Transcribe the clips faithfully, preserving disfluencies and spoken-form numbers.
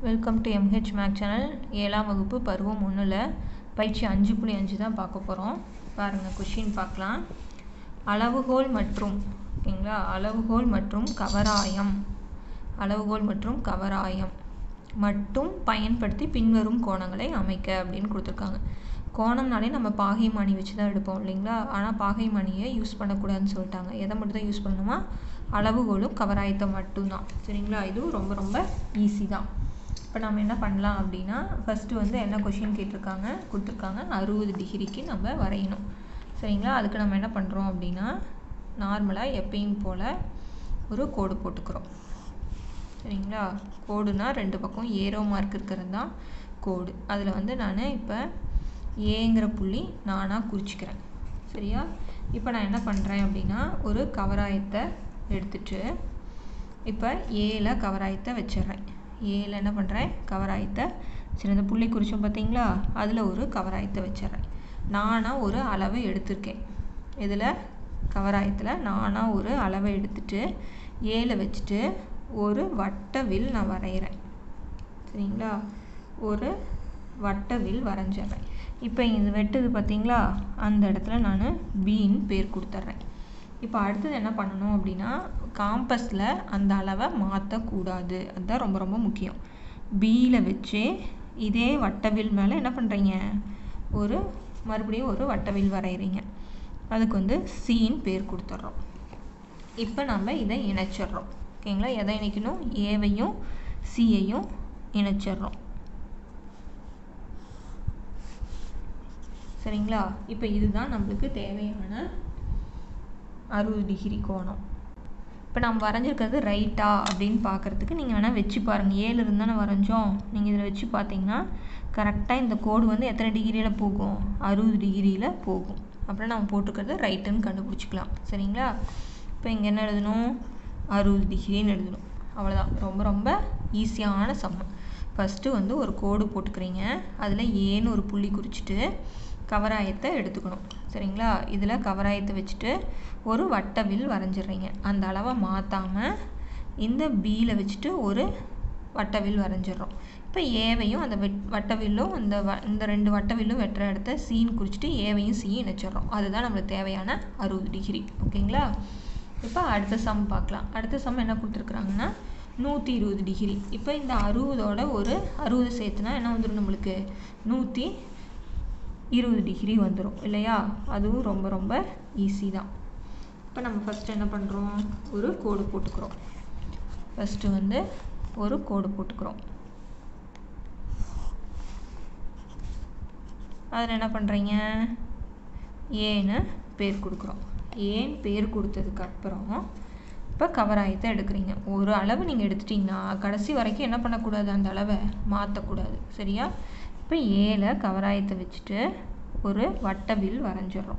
Welcome to M H Mac channel. ஏழாம் வகுப்பு பருவம் ஒன்றில் பயிற்சி அஞ்சு புள்ளி அஞ்சு தான் பார்க்க போகிறோம். பாருங்கள், கொஷின் பார்க்கலாம். அளவுகோல் மற்றும் ஓகேங்களா அளவுகோல் மற்றும் கவராயம் அளவுகோல் மற்றும் கவராயம் மட்டும் பயன்படுத்தி பின்வரும் கோணங்களை அமைக்க அப்படின்னு கொடுத்துருக்காங்க. கோணம்னாலே நம்ம பாகைமானி வச்சு தான் எடுப்போம் இல்லைங்களா. ஆனால் பாகைமானியை யூஸ் பண்ணக்கூடாதுன்னு சொல்லிட்டாங்க. எதை மட்டும் தான் யூஸ் பண்ணணுமா? அளவுகோலும் கவராயத்தை மட்டும்தான். சரிங்களா, இதுவும் ரொம்ப ரொம்ப ஈஸி தான். இப்போ நம்ம என்ன பண்ணலாம் அப்படின்னா, ஃபஸ்ட்டு வந்து என்ன கொஷின் கேட்டிருக்காங்க கொடுத்துருக்காங்க அறுபது டிகிரிக்கு நம்ம வரையணும். சரிங்களா, அதுக்கு நம்ம என்ன பண்ணுறோம் அப்படின்னா, நார்மலாக எப்பயும் போல் ஒரு கோடு போட்டுக்கிறோம். சரிங்களா, கோடுனா ரெண்டு பக்கம் ஏரோ மார்க் இருக்கிறது தான் கோடு. அதில் வந்து நான் இப்போ ஏங்கிற புள்ளி நானாக குறிச்சிக்கிறேன். சரியா, இப்போ நான் என்ன பண்ணுறேன் அப்படின்னா, ஒரு கவராயத்தை எடுத்துட்டு இப்போ ஏல கவராயத்தை வச்சிடுறேன். ஏல என்ன பண்ணுறேன், கவராயத்தை சின்ன புள்ளி குறிச்சோம் பார்த்தீங்களா, அதில் ஒரு கவராயத்தை வச்சிடுறேன். நானாக ஒரு அளவை எடுத்திருக்கேன். இதில் கவராயத்தில் நானாக ஒரு அளவை எடுத்துட்டு ஏல வச்சுட்டு ஒரு வட்ட வில் நான் வரைகிறேன். சரிங்களா, ஒரு வட்ட வில் வரைஞ்சிட்றேன். இப்போ இது வெட்டுது பார்த்தீங்களா, அந்த இடத்துல நான் பின்னு பேர் கொடுத்துட்றேன். இப்போ அடுத்தது என்ன பண்ணணும் அப்படின்னா, காம்பஸில் அந்த அளவை மாற்றக்கூடாது. அதுதான் ரொம்ப ரொம்ப முக்கியம். பியில் வச்சு இதே வட்டவில் மேலே என்ன பண்ணுறீங்க, ஒரு மறுபடியும் ஒரு வட்டவில் வரைகிறீங்க. அதுக்கு வந்து சின்னு பேர் கொடுத்துட்றோம். இப்போ நம்ம இதை இணைச்சிட்றோம். ஓகேங்களா, எதை இணைக்கணும், ஏவையும் சியையும் இணைச்சிட்றோம். சரிங்களா, இப்போ இதுதான் நம்மளுக்கு தேவையான அறுபது டிகிரி கோணம். இப்போ நம்ம வரைஞ்சிருக்கிறது ரைட்டா அப்படின்னு பார்க்குறதுக்கு நீங்கள் வேணால் வச்சு பாருங்கள். ஏழு இருந்தானே வரைஞ்சோம், நீங்கள் இதில் வச்சு பார்த்தீங்கன்னா கரெக்டாக இந்த கோடு வந்து எத்தனை டிகிரியில் போகும், அறுபது டிகிரியில் போகும். அப்புறம் நம்ம போட்டுக்கிறது ரைட்டுன்னு கண்டுபிடிச்சிக்கலாம். சரிங்களா, இப்போ இங்கே என்ன எழுதணும், அறுபது டிகிரின்னு எழுதணும். அவ்வளோதான், ரொம்ப ரொம்ப ஈஸியான சம்மு. ஃபஸ்ட்டு வந்து ஒரு கோடு போட்டுக்கிறீங்க, அதில் ஏன்னு ஒரு புள்ளி குறிச்சிட்டு கவராயத்தை எடுத்துக்கணும். சரிங்களா, இதில் கவராயத்தை வச்சுட்டு ஒரு வட்டவில் வரைஞ்சிடுறீங்க. அந்த அளவை மாற்றாமல் இந்த பியில் வச்சுட்டு ஒரு வட்டவில் வரைஞ்சிடுறோம். இப்போ ஏவையும் அந்த வெட் வட்டவில்லும் இந்த வ இந்த ரெண்டு வட்டவில்லும் வெட்டுற இடத்த சீன் குறிச்சிட்டு ஏவையும் சியும் இணைச்சிட்றோம். அதுதான் நம்மளுக்கு தேவையான அறுபது டிகிரி. ஓகேங்களா, இப்போ அடுத்த சம் பார்க்கலாம். அடுத்த சம் என்ன கொடுத்துருக்குறாங்கன்னா நூற்றி இருபது டிகிரி. இப்போ இந்த அறுபதோட ஒரு அறுபது சேர்த்துனா என்ன வந்துடும், நம்மளுக்கு நூற்றி இருபது டிகிரி வந்துடும் இல்லையா. அதுவும் ரொம்ப ரொம்ப ஈஸி தான். இப்போ நம்ம ஃபஸ்ட்டு என்ன பண்ணுறோம், ஒரு கோடு போட்டுக்கிறோம். ஃபஸ்ட்டு வந்து ஒரு கோடு போட்டுக்கிறோம். அதில் என்ன பண்ணுறீங்க, ஏன்னு பேர் கொடுக்குறோம். ஏன் பேர் கொடுத்ததுக்கப்புறம் இப்போ கவராயத்தை எடுக்கிறீங்க. ஒரு அளவு நீங்கள் எடுத்துட்டிங்கன்னா கடைசி வரைக்கும் என்ன பண்ணக்கூடாது, அந்த அளவை மாற்றக்கூடாது. சரியா, இப்போ ஏல கவராயத்தை வச்சுட்டு ஒரு வட்டவில் வரைஞ்சிட்றோம்.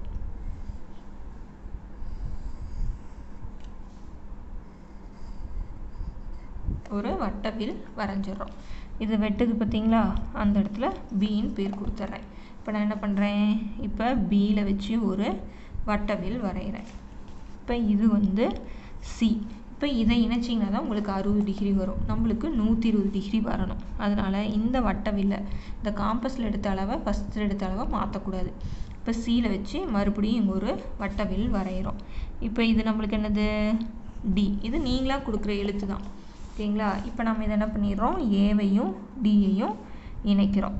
ஒரு வட்டவில் வரைஞ்சிட்றோம். இது வெட்டுது பார்த்தீங்களா, அந்த இடத்துல பின்னு பேர் கொடுத்துட்றேன். இப்போ நான் என்ன பண்ணுறேன், இப்போ பியில் வச்சு ஒரு வட்டவில் வரைகிறேன். இப்போ இது வந்து சி. இப்போ இதை இணைச்சிங்கன்னா தான் உங்களுக்கு அறுபது டிகிரி வரும். நம்மளுக்கு நூற்றி இருபது டிகிரி வரணும். அதனால் இந்த வட்டவில்லை, இந்த காம்பஸில் எடுத்த அளவை ஃபஸ்ட்டில் எடுத்த அளவை மாற்றக்கூடாது. இப்போ சியில் வச்சு மறுபடியும் இங்கே ஒரு வட்டவில் வரைகிறோம். இப்போ இது நம்மளுக்கு என்னது, டி. இது நீங்களாக கொடுக்குற எழுத்து தான். ஓகேங்களா, இப்போ நம்ம இதை என்ன பண்ணிடுறோம், ஏவையும் டியையும் இணைக்கிறோம்.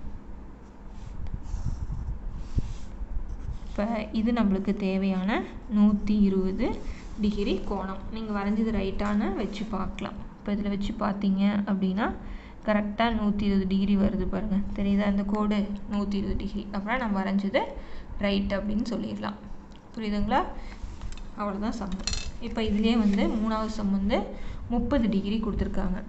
இப்போ இது நம்மளுக்கு தேவையான நூற்றி இருபது டிகிரி கோணம். நீங்கள் வரைஞ்சது ரைட்டான வச்சு பார்க்கலாம். இப்போ இதில் வச்சு பார்த்தீங்க அப்படின்னா கரெக்டாக நூற்றி இருபது டிகிரி வருது பாருங்கள், தெரியுதா இந்த கோடு, நூற்றி இருபது டிகிரி. அப்புறம் நம்ம வரைஞ்சது ரைட் அப்படின்னு சொல்லிடலாம். புரியுதுங்களா, அவ்வளோதான் சம். இப்போ இதுலேயே வந்து மூணாவது சம் வந்து முப்பது டிகிரி கொடுத்துருக்காங்க.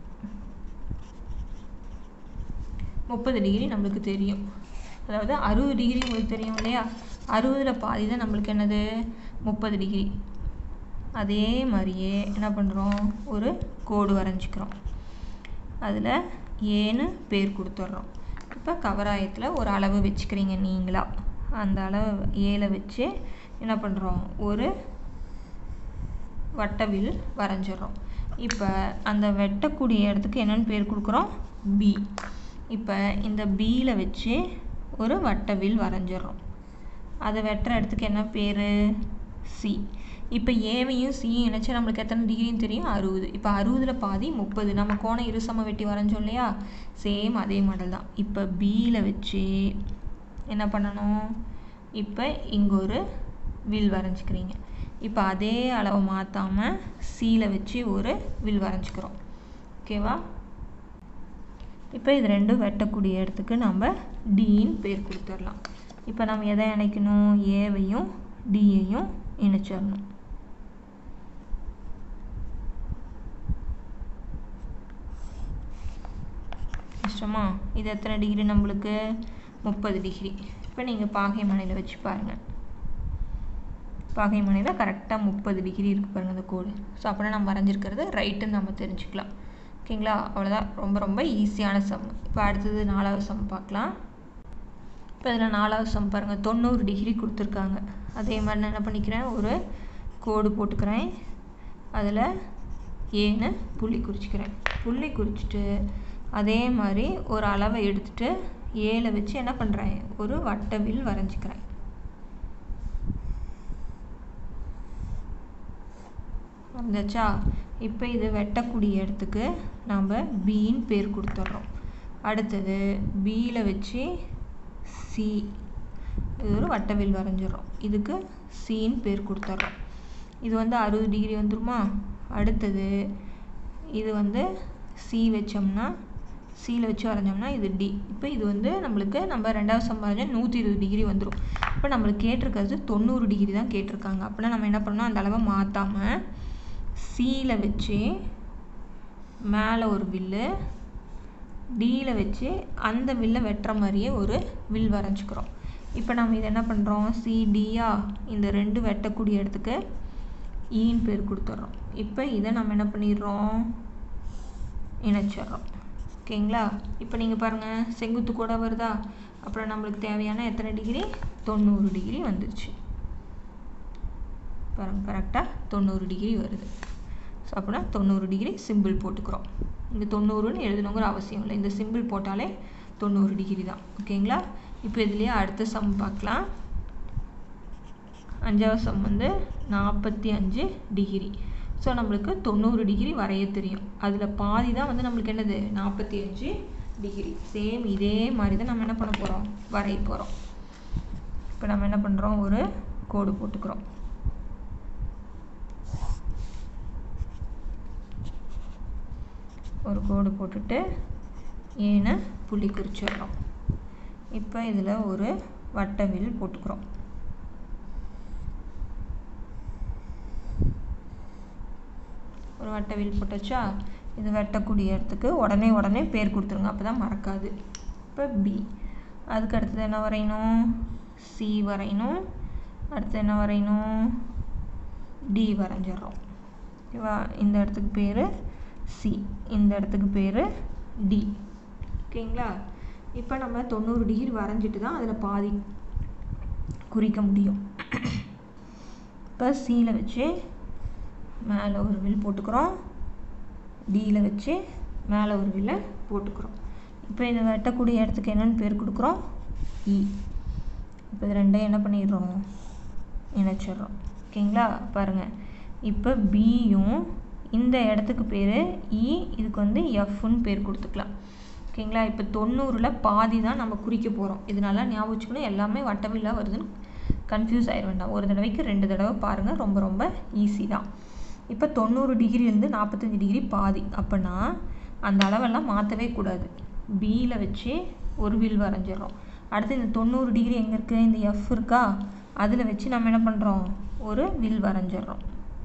முப்பது டிகிரி நம்மளுக்கு தெரியும், அதாவது அறுபது டிகிரி உங்களுக்கு தெரியும் இல்லையா. அறுபதில் பாதி தான் நம்மளுக்கு என்னது, முப்பது டிகிரி. அதே மாதிரியே என்ன பண்ணுறோம், ஒரு கோடு வரைஞ்சிக்கிறோம். அதில் ஏன்னு பேர் கொடுத்துட்றோம். இப்போ கவராயத்தில் ஒரு அளவு வச்சுக்கிறீங்க நீங்களா. அந்த அளவு ஏல வச்சு என்ன பண்ணுறோம், ஒரு வட்டவில் வரைஞ்சிட்றோம். இப்போ அந்த வெட்டக்கூடிய இடத்துக்கு என்னென்னு பேர் கொடுக்குறோம்? பி. இப்போ இந்த பியில் வச்சு ஒரு வட்டவில் வரைஞ்சிடறோம். அதை வெட்டுற இடத்துக்கு என்ன பேர்? சி. இப்போ ஏவையும் சியும் இணைச்சா நம்மளுக்கு எத்தனை டிகிரின்னு தெரியும்? அறுபது. இப்போ அறுபதில் பாதி முப்பது. நம்ம கோணம் இருசம வெட்டி வரைஞ்சோம் இல்லையா? சேம் அதே மாடல் தான். இப்போ பியில் வச்சு என்ன பண்ணணும்? இப்போ இங்கே ஒரு வில் வரைஞ்சிக்கிறீங்க. இப்போ அதே அளவை மாற்றாமல் சியில் வச்சு ஒரு வில் வரைஞ்சிக்கிறோம். ஓகேவா? இப்போ இது ரெண்டும் வெட்டக்கூடிய இடத்துக்கு நம்ம டின்னு பேர் கொடுத்துடலாம். இப்போ நம்ம எதை இணைக்கணும்? ஏவையும் டியையும் இணைச்சிடணும். இஷ்டமா? இது எத்தனை டிகிரி நம்மளுக்கு? முப்பது டிகிரி. இப்போ நீங்கள் பாகை மனையில் வச்சு பாருங்கள். பாகை மனையில் கரெக்டாக முப்பது டிகிரி இருக்குது பாருங்கள் அந்த கோடு. ஸோ அப்படின்னா நம்ம வரைஞ்சிருக்கிறது ரைட்டுன்னு நம்ம தெரிஞ்சுக்கலாம். ஓகேங்களா? அவ்வளோதான். ரொம்ப ரொம்ப ஈஸியான சம். இப்போ அடுத்தது நாலாவது சம் பார்க்கலாம். இப்போ இதில் நாலாவது சம் பாருங்கள். தொண்ணூறு டிகிரி கொடுத்துருக்காங்க. அதே மாதிரி நான் என்ன பண்ணிக்கிறேன்? ஒரு கோடு போட்டுக்கிறேன். அதில் ஏன்னு புள்ளி குறிச்சிக்கிறேன். புள்ளி குறிச்சிட்டு அதே மாதிரி ஒரு அளவை எடுத்துகிட்டு ஏல வச்சு என்ன பண்ணுறேன்? ஒரு வட்டவில் வரைஞ்சிக்கிறேன். வரைஞ்சாச்சா? இப்போ இது வெட்டக்கூடிய இடத்துக்கு நாம் பின்னு பேர் கொடுத்துட்றோம். அடுத்தது பியில் வச்சு சி இது ஒரு வட்டவில் வரைஞ்சிடறோம். இதுக்கு சின்னு பேர் கொடுத்துட்றோம். இது வந்து அறுபது டிகிரி வந்துருமா? அடுத்தது இது வந்து சி வச்சோம்னா சியில் வச்சு வரைஞ்சோம்னா இது டி. இப்போ இது வந்து நம்மளுக்கு நம்ம ரெண்டாவது சம் வரைஞ்சா நூற்றி இருபது டிகிரி வந்துடும். இப்போ நம்மளுக்கு கேட்டிருக்கிறது தொண்ணூறு டிகிரி தான் கேட்டிருக்காங்க. அப்படின்னா நம்ம என்ன பண்ணணும்? அந்த அளவை மாற்றாமல் சியில் வச்சு மேலே ஒரு வில்லு, டியில் வச்சு அந்த வில்லை வெட்டுற மாதிரியே ஒரு வில் வரைஞ்சிக்கிறோம். இப்போ நம்ம இதை என்ன பண்ணுறோம்? சிடியா இந்த ரெண்டு வெட்டக்கூடிய இடத்துக்கு ஈன்னு பேர் கொடுத்துட்றோம். இப்போ இதை நம்ம என்ன பண்ணிடுறோம்? இணைச்சிட்றோம். ஓகேங்களா? இப்போ நீங்கள் பாருங்கள், செங்குத்து கூட வருதா? அப்புறம் நம்மளுக்கு தேவையான எத்தனை டிகிரி? தொண்ணூறு டிகிரி வந்துருச்சு. பாருங்கள், கரெக்டாக தொண்ணூறு டிகிரி வருது. ஸோ அப்படின்னா தொண்ணூறு டிகிரி சிம்பிள் போட்டுக்கிறோம். இங்கே தொண்ணூறுன்னு எழுதணுங்கிற அவசியம் இல்லை. இந்த சிம்பிள் போட்டாலே தொண்ணூறு டிகிரி தான். ஓகேங்களா? இப்போ இதுலேயே அடுத்த சம் பார்க்கலாம். அஞ்சாவது சம் வந்து நாற்பத்தி அஞ்சு டிகிரி. ஸோ நம்மளுக்கு தொண்ணூறு டிகிரி வரைய தெரியும். அதில் பாதி தான் வந்து நம்மளுக்கு என்னது? நாற்பத்தி அஞ்சு டிகிரி. சேம் இதே மாதிரி தான் நம்ம என்ன பண்ண போகிறோம்? வரைய போகிறோம். இப்போ நம்ம என்ன பண்ணுறோம்? ஒரு கோடு போட்டுக்கிறோம். ஒரு கோடு போட்டுட்டு ஏன்னு புள்ளி குறிச்சிடுறோம். இப்போ இதில் ஒரு வட்டவில் போட்டுக்கிறோம். ஒரு வட்டவில் போட்டாச்சா? இது வெட்டக்கூடிய இடத்துக்கு உடனே உடனே பேர் கொடுத்துருங்க, அப்போ தான் மறக்காது. இப்போ பி. அதுக்கு அடுத்தது என்ன வரையணும்? சி வரையணும். அடுத்து என்ன வரையணும்? டி வரைஞ்சிட்றோம். ஓகேவா? இந்த இடத்துக்கு பேர் சி, இந்த இடத்துக்கு பேர் டி. ஓகேங்களா? இப்போ நம்ம தொண்ணூறு டிகிரி வரைஞ்சிட்டு தான் அதில் பாதி குறிக்க முடியும். இப்போ சியில் வச்சு மேலே ஒரு வில் போட்டுக்கிறோம். டியில் வச்சு மேலே ஒரு வில்லை போட்டுக்கிறோம். இப்போ இதை வெட்டக்கூடிய இடத்துக்கு என்னென்னு பேர் கொடுக்குறோம்? இ. இப்போ இது ரெண்டையும் என்ன பண்ணிடுறோம்? இணைச்சிட்றோம். ஓகேங்களா? பாருங்கள், இப்போ பியும் இந்த இடத்துக்கு பேர் இ, இதுக்கு வந்து எஃப்னு பேர் கொடுத்துக்கலாம். ஓகேங்களா? இப்போ தொண்ணூறில் பாதி தான் நம்ம குறிக்க போகிறோம். இதனால ஞாபகம் வச்சுக்கணும், எல்லாமே வட்டவில்லாக வருதுன்னு கன்ஃபியூஸ் ஆயிட வேண்டாம். ஒரு தடவைக்கு ரெண்டு தடவை பாருங்கள், ரொம்ப ரொம்ப ஈஸி தான். இப்போ தொண்ணூறு டிகிரிலேருந்து நாற்பத்தஞ்சு டிகிரி பாதி. அப்போனா அந்த அளவெல்லாம் மாற்றவே கூடாது. பியில் வச்சு ஒரு வில் வரைஞ்சிடறோம். அடுத்து இந்த தொண்ணூறு டிகிரி எங்கே இருக்குது? இந்த எஃப் இருக்கா? அதில் வச்சு நம்ம என்ன பண்ணுறோம்? ஒரு வில் வரைஞ்சிடறோம்.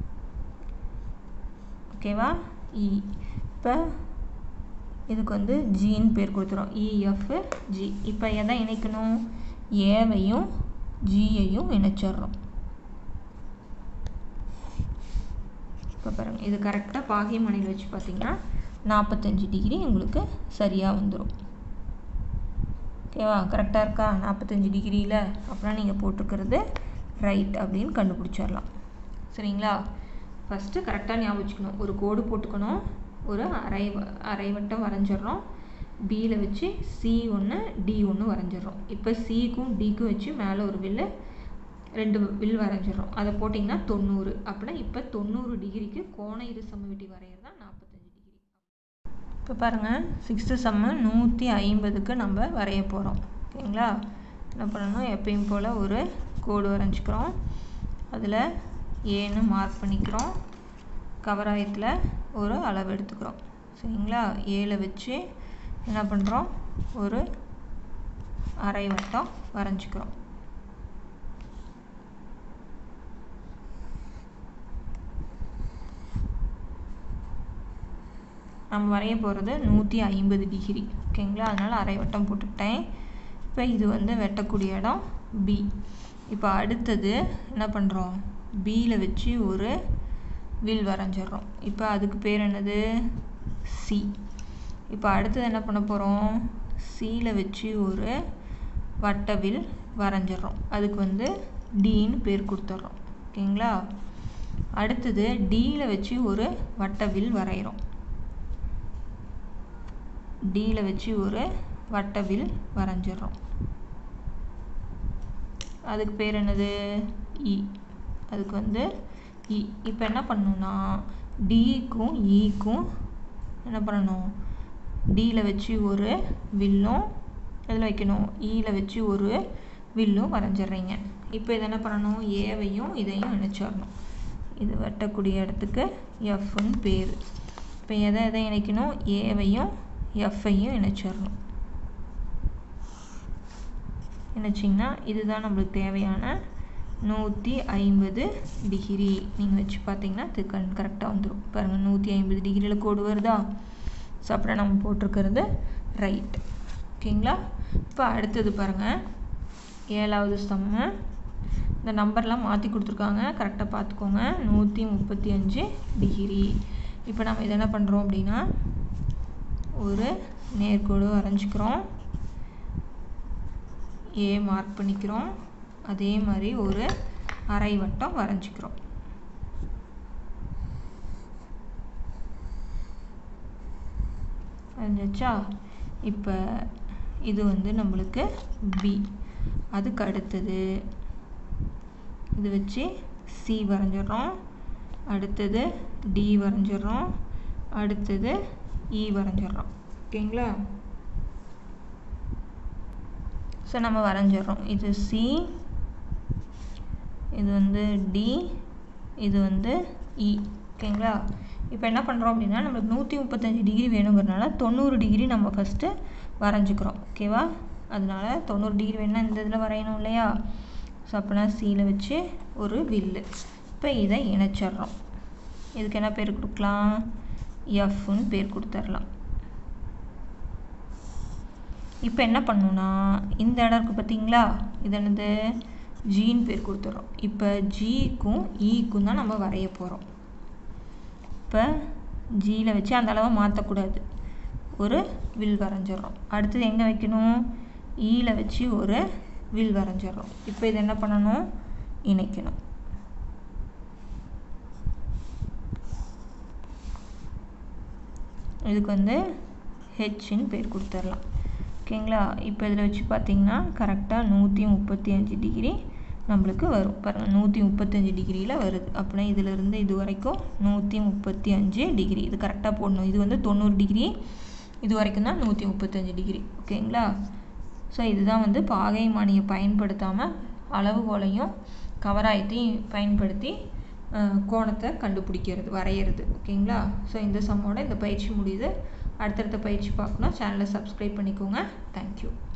ஓகேவா? இ. இப்போ இதுக்கு வந்து ஜின்னு பேர் கொடுத்துரும். E F G. இப்போ எதை இணைக்கணும்? ஏவையும் ஜியையும் இணைச்சிட்றோம். இப்போ பாருங்கள், இது கரெக்டாக பாகை மனையில் வச்சு பார்த்தீங்கன்னா நாற்பத்தஞ்சு டிகிரி உங்களுக்கு சரியாக வந்துடும். ஓகேவா? கரெக்டாக இருக்கா? நாற்பத்தஞ்சு டிகிரியில் அப்படின்னா நீங்கள் போட்டிருக்கிறது ரைட் அப்படின்னு கண்டுபிடிச்சிடலாம். சரிங்களா? ஃபஸ்ட்டு கரெக்டாக ஞாபகம் வச்சுக்கணும். ஒரு கோடு போட்டுக்கணும், ஒரு அரை அரை வட்டம் வரைஞ்சிட்றோம். பியில் வச்சு சி ஒன்று டி ஒன்று வரைஞ்சிட்றோம். இப்போ சிக்கும் டிக்கும் வச்சு மேலே ஒரு வில்லு ரெண்டு வில் வரைஞ்சிட்றோம். அதை போட்டிங்கன்னா தொண்ணூறு. அப்படின்னா இப்போ தொண்ணூறு டிகிரிக்கு கோண இரு சமவெட்டி வரைகிறது தான் நாற்பத்தஞ்சு டிகிரி. இப்போ பாருங்கள், சிக்ஸ்த்து சம்மு நூற்றி ஐம்பதுக்கு நம்ம வரைய போகிறோம். ஓகேங்களா? என்ன பண்ணணும், எப்பயும் போல் ஒரு கோடு வரைஞ்சிக்கிறோம். அதில் ஏன்னு மார்க் பண்ணிக்கிறோம். கவராயத்தில் ஒரு அளவு எடுத்துக்கிறோம். சரிங்களா? ஏழை வச்சு என்ன பண்ணுறோம், ஒரு அரை வட்டம் வரைஞ்சிக்கிறோம். நம்ம வரைய போகிறது நூற்றி ஐம்பது டிகிரி. ஓகேங்களா? அதனால் அரை வட்டம் போட்டுக்கிட்டேன். இப்போ இது வந்து வெட்டக்கூடிய இடம் பி. இப்போ அடுத்தது என்ன பண்ணுறோம், பியில் வச்சு ஒரு வில் வரைஞ்சிட்றோம். இப்போ அதுக்கு பேர் என்னது, சி. இப்போ அடுத்தது என்ன பண்ண போகிறோம், சியில் வச்சு ஒரு வட்ட வில் வரைஞ்சிட்றோம். அதுக்கு வந்து டின்னு பேர் கொடுத்துட்றோம். ஓகேங்களா? அடுத்தது டியில் வச்சு ஒரு வட்ட வில் வரைகிறோம். டியில் வச்சு ஒரு வட்ட வில் வரைஞ்சிட்றோம். அதுக்கு பேர் என்னது, இ. அதுக்கு வந்து இ. இப்போ என்ன பண்ணணும்னா, டிக்கும் ஈக்கும் என்ன பண்ணணும், டியில் வச்சு ஒரு வில்லும் இதில் வைக்கணும், ஈயில் வச்சு ஒரு வில்லும் வரைஞ்சிட்றீங்க. இப்போ இதை என்ன பண்ணணும், ஏவையும் இதையும் இணைச்சிடணும். இது வெட்டக்கூடிய இடத்துக்கு எஃப்னு பேர். இப்போ எதை எதை இணைக்கணும், ஏவையும் எஃப்ஐயும் இணைச்சிடணும். இணைச்சிங்கன்னா இதுதான் நம்மளுக்கு தேவையான நூற்றி ஐம்பது டிகிரி. நீங்கள் வச்சு பார்த்தீங்கன்னா இது கண் கரெக்டாக வந்துடும். பாருங்கள், நூற்றி ஐம்பது டிகிரியில் கோடு வருதா? ஸோ அப்புறம் நம்ம போட்டிருக்கிறது ரைட். ஓகேங்களா? இப்போ அடுத்தது பாருங்கள், ஏழாவது சம்மு. இந்த நம்பர்லாம் மாற்றி கொடுத்துருக்காங்க, கரெக்டாக பார்த்துக்கோங்க. நூற்றி முப்பத்தி அஞ்சு டிகிரி. இப்போ நம்ம இதை என்ன பண்ணுறோம் அப்படின்னா, ஒரு நேர்கோடு வரைஞ்சிக்கிறோம். ஏ மார்க் பண்ணிக்கிறோம். அதே மாதிரி ஒரு அரை வட்டம் வரைஞ்சிக்கிறோம். வரைஞ்சாச்சா? இப்போ இது வந்து நம்மளுக்கு பி. அதுக்கு அடுத்தது இது வச்சு சி வரைஞ்சிட்றோம். அடுத்தது டி வரைஞ்சிட்றோம். அடுத்தது இ வரைஞ்சிட்றோம். ஓகேங்களா? ஸோ நம்ம வரைஞ்சிட்றோம். இது சி, இது வந்து டி, இது வந்து இ. ஓகேங்களா? இப்போ என்ன பண்ணுறோம் அப்படின்னா, நம்மளுக்கு நூற்றி முப்பத்தஞ்சு டிகிரி வேணுங்கிறதுனால தொண்ணூறு டிகிரி நம்ம ஃபஸ்ட்டு வரைஞ்சிக்கிறோம். ஓகேவா? அதனால தொண்ணூறு டிகிரி வேணுன்னா இந்த இதில் வரையணும் இல்லையா? ஸோ அப்படின்னா சியில் வச்சு ஒரு வில்லு. இப்போ இதை இணைச்சிட்றோம். இதுக்கு என்ன பேர் கொடுக்கலாம், எஃப்னு பேர் கொடுத்துடலாம். இப்போ என்ன பண்ணணும்னா, இந்த இடம் இருக்குது பார்த்தீங்களா, இது என்னது, ஜின்னு பேர் கொடுத்துட்றோம். இப்போ ஜிக்கும் ஈக்கும் தான் நம்ம வரைய போகிறோம். இப்போ ஜியில் வச்சு அந்த அளவை மாற்றக்கூடாது, ஒரு வில் வரைஞ்சிட்றோம். அடுத்தது எங்கே வைக்கணும், ஈயில் வச்சு ஒரு வில் வரைஞ்சிட்றோம். இப்போ இது என்ன பண்ணணும், இணைக்கணும். இதுக்கு வந்து ஹெச்ன்னு பேர் கொடுத்துடலாம். ஓகேங்களா? இப்போ இதில் வச்சு பார்த்திங்கன்னா கரெக்டாக நூற்றி முப்பத்தி அஞ்சு டிகிரி நம்மளுக்கு வரும். பாருங்கள், நூற்றி முப்பத்தஞ்சு டிகிரியில் வருது. அப்படின்னா இதிலிருந்து இது வரைக்கும் நூற்றி முப்பத்தி அஞ்சு டிகிரி. இது கரெக்டாக போடணும். இது வந்து தொண்ணூறு டிகிரி, இது வரைக்கும் தான் நூற்றி முப்பத்தஞ்சு டிகிரி. ஓகேங்களா? ஸோ இதுதான் வந்து பாகைமானியை பயன்படுத்தாமல் அளவுகோலையும் கவராயத்தையும் பயன்படுத்தி கோணத்தை கண்டுபிடிக்கிறது, வரைகிறது. ஓகேங்களா? ஸோ இந்த சம்மோட இந்த பயிற்சி முடியுது. அடுத்தடுத்த பயிற்சி பார்க்கணும். சேனலை சப்ஸ்கிரைப் பண்ணிக்கோங்க. தேங்க்யூ.